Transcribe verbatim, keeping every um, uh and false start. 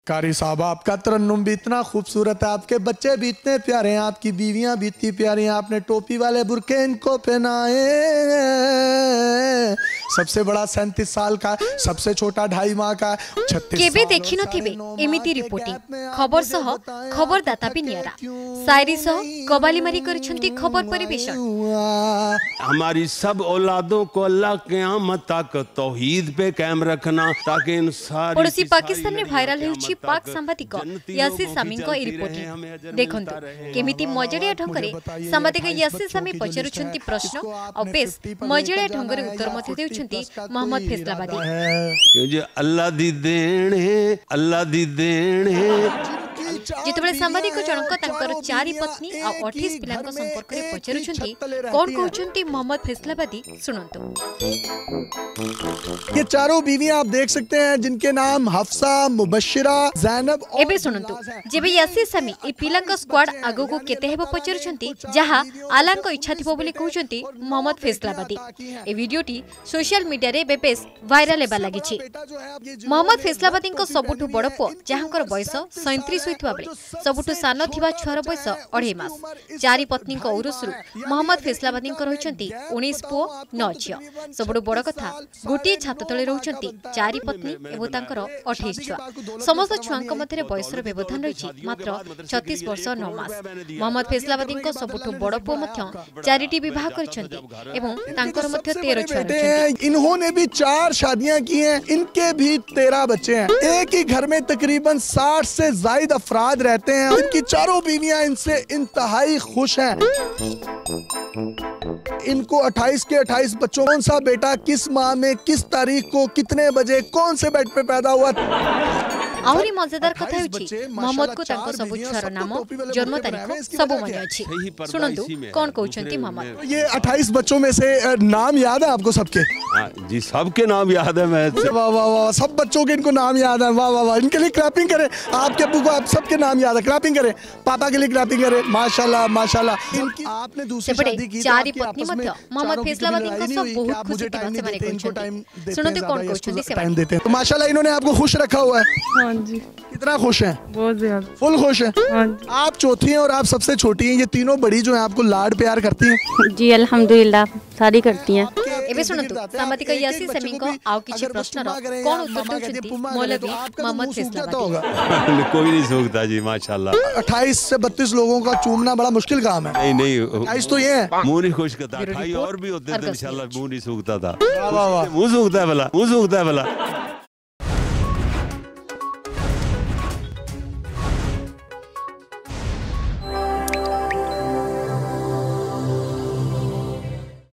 कारी साहब, आपका तरन्नुम भी इतना खूबसूरत है, आपके बच्चे भी इतने प्यारे हैं, आपकी बीवियां भी इतनी प्यारी हैं, आपने टोपी वाले बुरके इनको पहनाए। सबसे बड़ा सैंतीस साल का, सबसे छोटा ढाई माह का, छत्तीस केबे देखि नथिबे एमिति रिपोर्टिंग खबर सह खबरदाता भी नियारा शायरी सह कबाली मारी करछंती खबर परिवेशन। हमारी सब औलादों को अल्लाह क़यामत तक तौहीद पे कायम रखना, ताकि इन सारी पड़ोसी पाकिस्तान में वायरल हेउछि पाक सांबादिक यासिर सामी को ई रिपोर्टिंग देखंतु केमिति मजड़िया ढंगरे सांबादिक यासिर सामी पचारुछंती प्रश्न और बेस मजड़िया ढंगरे उत्तर मथे देउछंती मोहम्मद फैसलाबादी कि जे अल्लाह दी देन है, अल्लाह दी देन है। जितेबाला सांबादिक जनक तांकर चारि पत्नी आ अठाईस पिलांक संपर्क रे पचारुछंती कोन कहउछंती मोहम्मद फैसलाबादी सुनंतु। ये चारों बीवियां आप देख सकते हैं जिनके नाम हफ्सा, मुबश्शिरा, ज़ैनब और एबे सुनंतु जेबे यासिर सामी ए पिलांक स्क्वाड आगो को केते हेबो पचारुछंती जहा आलांक इच्छा थिबो बोली कहउछंती मोहम्मद फैसलाबादी। ए वीडियोटी सोशल मीडिया रे बेपेस वायरल हेबा लागिछि। मोहम्मद फैसलाबादी को सबुठु बड़ पुओ जहांकर बयस सैंतीस सबुठु सान थिबा छुआर बयस अढ़ाई मास। चारि पत्नी औरसरु मोहम्मद फैसलाबादी रहिछंती उन्नीस पुओ नौ झियो। सबुठु बड़ कथा गोटे छात तले रहिछंती चारि पत्नी एवं तांकर अठाईस छुआ। समस्त छुआंक मध्य बयसर व्यवधान रहिछि मात्र छत्तीस वर्ष नौ मास। मोहम्मद फैसलाबादी सबुठु बड़ पुओ मध्य चारिटी विवाह करछंती एवं तांकर मध्य तेरह छुआ रहिछंती। इन्होंने भी चार शादियां की हैं, इनके भी तेरह बच्चे हैं। एक ही घर में तकरीबन साठ से जायद अफराद रहते हैं। इनकी चारों बीवियां इनसे इंतहाई खुश हैं। इनको अट्ठाईस के अट्ठाईस बच्चों, कौन सा बेटा किस माह में किस तारीख को कितने बजे कौन से बेड पे पैदा हुआ। आहुरी मजेदार कथा होछि मोहम्मद को तांको सबु छुआर नाम, जन्म तारीख सबु मने अछि। सुनंतु कोन कहउछंती मोहम्मद। ये अट्ठाईस बच्चों में से नाम याद है आपको सबके? हाँ जी, सबके नाम याद है। मैं वाह वाह वाह, सब बच्चों के इनको नाम याद है। वाह वाह वाह, इनके लिए क्लैपिंग करें। आपके अब्बू को आप सबके नाम याद है, क्लैपिंग करें। पापा के लिए क्लैपिंग करें। माशाल्लाह माशाल्लाह। इनकी आपने दूसरी शादी की, चारि पत्नी मध्य मोहम्मद फैसलाबादी को सब बहुत खुशी दिबा से माने कहउछंती। सुनंतु कोन कहउछंती से टाइम देते हैं। तो माशाल्लाह इन्होंने आपको खुश रखा हुआ है। हां जी। कितना खुश हैं? बहुत ज्यादा। फुल खुश हैं? हां जी। आप चौथी हैं और आप सबसे छोटी हैं। ये तीनों बड़ी जो हैं आपको लाड प्यार करती हैं? जी अल्हम्दुलिल्लाह सारी करती हैं। एबे सुनंतु सांबादिक यासिर सामी को आउ किछि प्रश्नर कोन उत्तर देउछंती मौलवी मोहम्मद फैसलाबादी। कोई नहीं सूखता जी माशाल्लाह। अट्ठाईस से बत्तीस लोगों का चूमना बड़ा मुश्किल काम है। नहीं नहीं, अट्ठाईस तो ये है। मुंह नहीं खुश करता, अट्ठाईस और भी होते थे इंशाल्लाह, मुंह नहीं सूखता था। वाह वाह, मुंह सूखता है भला, मुंह सूखता है भला।